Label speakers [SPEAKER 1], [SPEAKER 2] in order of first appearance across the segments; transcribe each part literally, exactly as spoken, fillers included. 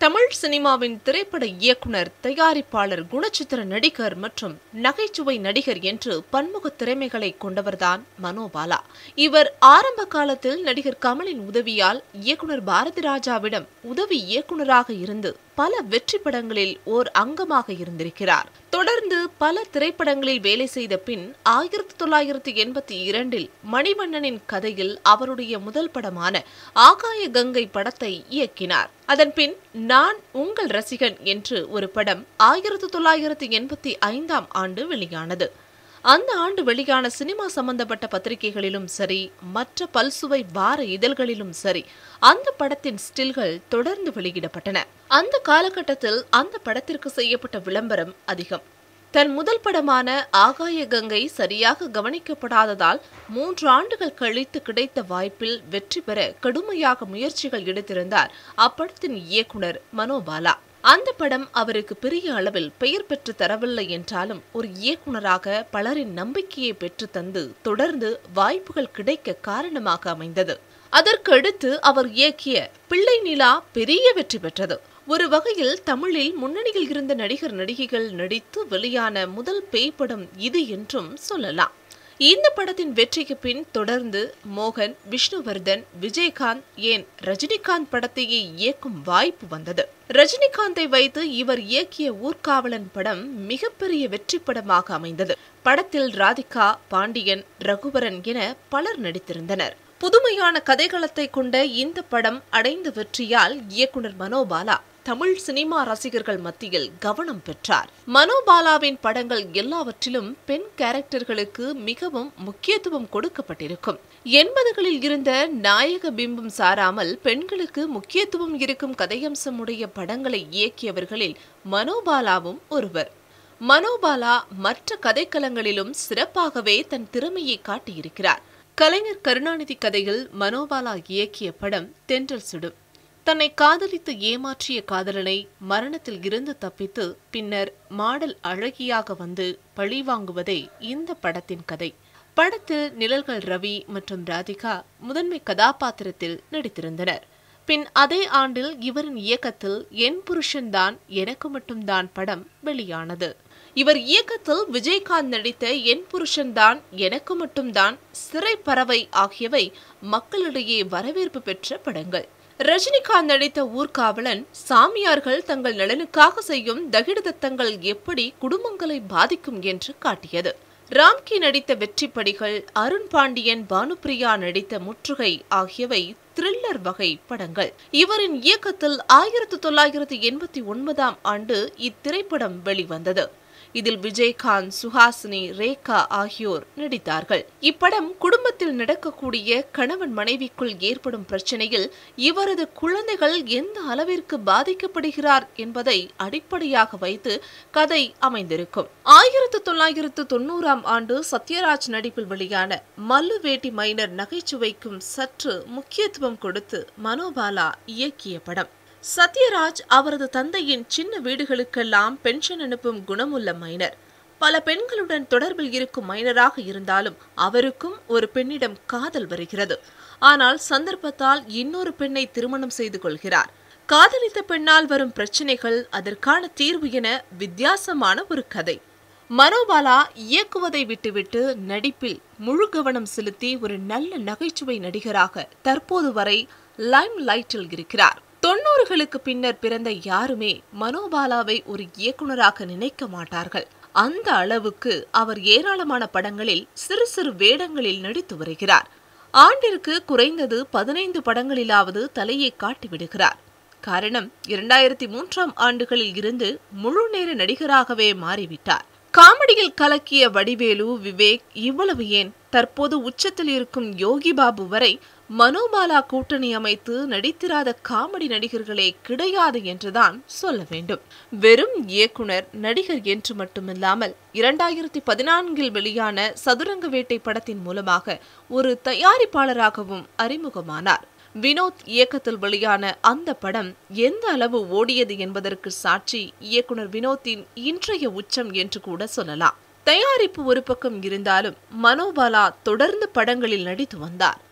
[SPEAKER 1] தமிழ் சினிமாவின் திரைப்பட இயக்குனர், தயாரிப்பாளர், குணச்சித்திர நடிகர் மற்றும் நகைச்சுவை நடிகர் என்று பன்முக திறமைகளை கொண்டவர்தான் மனோ பாலா. இவர் ஆரம்ப காலத்தில் நடிகர் கமலின் உதவியால் இயக்குனர் பாரதி ராஜாவிடம் உதவி இயக்குனராக இருந்து பல வெற்றி படங்களில் ஓர் அங்கமாக இருந்திருக்கிறார். தொடர்ந்து பல திரைப்படங்களில் வேலை செய்த பின் ஆயிரத்தி தொள்ளாயிரத்தி எண்பத்தி இரண்டில் மணிவண்ணனின் கதையில் அவருடைய முதல் படமான ஆகாய கங்கை படத்தை இயக்கினார். அதன் பின் நான் உங்கள் ரசிகன் என்று ஒரு படம் ஆயிரத்தி தொள்ளாயிரத்தி எண்பத்தி ஐந்தாம் ஆண்டு வெளியானது. அந்த ஆண்டு வெளியான சினிமா சம்பந்தப்பட்ட பத்திரிகைகளிலும் சரி, மற்ற பல்சுவை வார இதழ்களிலும் சரி, அந்த படத்தின் ஸ்டில்கள் தொடர்ந்து வெளியிடப்பட்டன. அந்த காலகட்டத்தில் அந்த படத்திற்கு செய்யப்பட்ட விளம்பரம் அதிகம். தன் முதல் படமான ஆகாய கங்கை சரியாக கவனிக்கப்படாததால் மூன்று ஆண்டுகள் கழித்து கிடைத்த வாய்ப்பில் வெற்றி பெற கடுமையாக முயற்சிகள் எடுத்திருந்தார் அப்படத்தின் இயக்குனர் மனோ பாலா. அந்த படம் அவருக்கு பெரிய அளவில் பெயர் பெற்று தரவில்லை என்றாலும் ஒரு இயக்குனராக பலரின் நம்பிக்கையை பெற்று தந்து தொடர்ந்து வாய்ப்புகள் கிடைக்க காரணமாக அமைந்தது. அதற்கடுத்து அவர் இயக்கிய பிள்ளை நிலா பெரிய வெற்றி பெற்றது. ஒரு வகையில் தமிழில் முன்னணியில் இருந்த நடிகர் நடிகைகள் நடித்து வெளியான முதல் பேய் படம் இது என்றும் சொல்லலாம். இந்த படத்தின் வெற்றிக்கு பின் தொடர்ந்து மோகன், விஷ்ணுவர்தன், விஜயகாந்த், ஏன் ரஜினிகாந்த் படத்தையே இயக்கும் வாய்ப்பு வந்தது. ரஜினிகாந்தை வைத்து இவர் இயக்கிய ஊர்காவலன் படம் மிகப்பெரிய வெற்றி படமாக அமைந்தது. படத்தில் ராதிகா, பாண்டியன், ரகுவரன் என பலர் நடித்திருந்தனர். புதுமையான கதைகளத்தை கொண்ட இந்த படம் அடைந்த வெற்றியால் இயக்குனர் மனோ பாலா தமிழ் சினிமா ரசிகர்கள் மத்தியில் கவனம் பெற்றார். மனோ பாலாவின் படங்கள் எல்லாவற்றிலும் பெண் கேரக்டர்களுக்கு மிகவும் முக்கியத்துவம் கொடுக்கப்பட்டிருக்கும். எண்பதுகளில் இருந்த நாயக பிம்பம் சாராமல் பெண்களுக்கு முக்கியத்துவம் இருக்கும் கதையம்சம் உடைய படங்களை இயக்கியவர்களில் மனோ பாலாவும் ஒருவர். மனோ பாலா மற்ற கதைக்களங்களிலும் சிறப்பாகவே தன் திறமையை காட்டியிருக்கிறார். கலைஞர் கருணாநிதி கதையில் மனோ பாலா இயக்கிய படம் தென்றல் சுடும். தன்னை காதலித்து ஏமாற்றிய காதலனை மரணத்தில் இருந்து தப்பித்து பின்னர் மாடல் அழகியாக வந்து பழிவாங்குவதே இந்த படத்தின் கதை. படத்தில் நிழல்கள் ரவி மற்றும் ராதிகா முதன்மை கதாபாத்திரத்தில் நடித்திருந்தனர். பின் அதே ஆண்டில் இவரின் இயக்கத்தில் என் புருஷன்தான் எனக்கு மட்டும்தான் படம் வெளியானது. இவர் இயக்கத்தில் விஜயகாந்த் நடித்த என் புருஷன்தான் எனக்கு மட்டும்தான், சிறை பறவை ஆகியவை மக்களிடையே வரவேற்பு பெற்ற படங்கள். ரஜினிகாந்த் நடித்த ஊர்காவலன் சாமியார்கள் தங்கள் நலனுக்காக செய்யும் தகிடுதத்தங்கள் எப்படி குடும்பங்களை பாதிக்கும் என்று காட்டியது. ராம்கி நடித்த வெற்றிப்படிகள், அருண் பாண்டியன், பானுப்பிரியா நடித்த முற்றுகை ஆகியவை த்ரில்லர் வகை படங்கள். இவரின் இயக்கத்தில் ஆயிரத்தி தொள்ளாயிரத்தி எண்பத்தி ஒன்பதாம் ஆண்டு இத்திரைப்படம் வெளிவந்தது. இதில் விஜயகாந்த், சுஹாசினி, ரேகா ஆகியோர் நடித்தார்கள். இப்படம் குடும்பத்தில் நடக்கக்கூடிய கணவன் மனைவிக்குள் ஏற்படும் பிரச்சனையில் இவரது குழந்தைகள் எந்த அளவிற்கு பாதிக்கப்படுகிறார் என்பதை அடிப்படையாக வைத்து கதை அமைந்திருக்கும். ஆயிரத்தி தொள்ளாயிரத்து தொன்னூறாம் ஆண்டு சத்யராஜ் நடிப்பில் வெளியான மல்லு வேட்டி மைனர் நகைச்சுவைக்கும் சற்று முக்கியத்துவம் கொடுத்து மனோ பாலா இயக்கிய படம். சத்யராஜ் அவரது தந்தையின் சின்ன வீடுகளுக்கெல்லாம் பென்ஷன் அனுப்பும் குணமுள்ள மைனர். பல பெண்களுடன் தொடர்பில் இருக்கும் மைனராக இருந்தாலும் அவருக்கும் ஒரு பெண்ணிடம் காதல் வருகிறது. ஆனால் சந்தர்ப்பத்தால் இன்னொரு பெண்ணை திருமணம் செய்து கொள்கிறார். காதலித்த பெண்ணால் வரும் பிரச்சனைகள், அதற்கான தீர்வு என வித்தியாசமான ஒரு கதை. மனோ பாலா இயக்குவதை விட்டுவிட்டு நடிப்பில் முழு கவனம் செலுத்தி ஒரு நல்ல நகைச்சுவை நடிகராக தற்போது வரை லைம் லைட்டில் இருக்கிறார். தொன்னூறுகளுக்கு பின்னர் பிறந்த யாருமே மனோ பாலாவை ஒரு இயக்குனராக நினைக்க மாட்டார்கள். அந்த அளவுக்கு அவர் ஏராளமான படங்களில் சிறு சிறு வேடங்களில் நடித்து வருகிறார். ஆண்டிற்கு குறைந்தது பதினைந்து படங்களிலாவது தலையை காட்டிவிடுகிறார். காரணம், இரண்டாயிரத்தி மூன்றாம் ஆண்டுகளில் இருந்து முழு நேர நடிகராகவே மாறிவிட்டார். காமெடியில் கலக்கிய வடிவேலு, விவேக், இவ்வளவு ஏன் தற்போது உச்சத்தில் இருக்கும் யோகி பாபு வரை மனோ பாலா கூட்டணி அமைத்து நடித்திராத காமெடி நடிகர்களே கிடையாது என்றுதான் சொல்ல வேண்டும். வெறும் இயக்குனர், நடிகர் என்று மட்டுமில்லாமல் இரண்டாயிரத்தி பதினான்கில் வெளியான சதுரங்க வேட்டை படத்தின் மூலமாக ஒரு தயாரிப்பாளராகவும் அறிமுகமானார். வினோத் இயக்கத்தில் வெளியான அந்த படம் எந்த அளவு ஓடியது என்பதற்கு சாட்சி இயக்குனர் வினோத்தின் இன்றைய உச்சம் என்று கூட சொல்லலாம். தயாரிப்பு ஒரு பக்கம் இருந்தாலும் மனோ பாலா தொடர்ந்து படங்களில் நடித்து வந்தார்.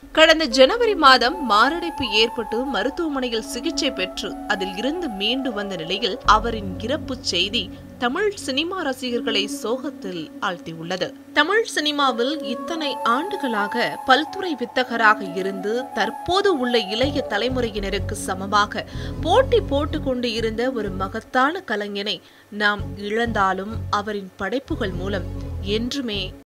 [SPEAKER 1] கடந்த ஜனவரி மாதம் மாரடைப்பு ஏற்பட்டு மருத்துவமனையில் சிகிச்சை பெற்று அதில் இருந்து மீண்டு வந்த நிலையில் அவரின் இறப்பு செய்தி தமிழ் சினிமா ரசிகர்களை சோகத்தில் ஆழ்த்தியுள்ளது. தமிழ் சினிமாவில் இத்தனை ஆண்டுகளாக பல்துறை வித்தகராக இருந்து தற்போது உள்ள இளைய தலைமுறையினருக்கு சமமாக போட்டி போட்டுக் கொண்டு இருந்த ஒரு மகத்தான கலைஞனை நாம் இழந்தாலும் அவரின் படைப்புகள் மூலம் என்றுமே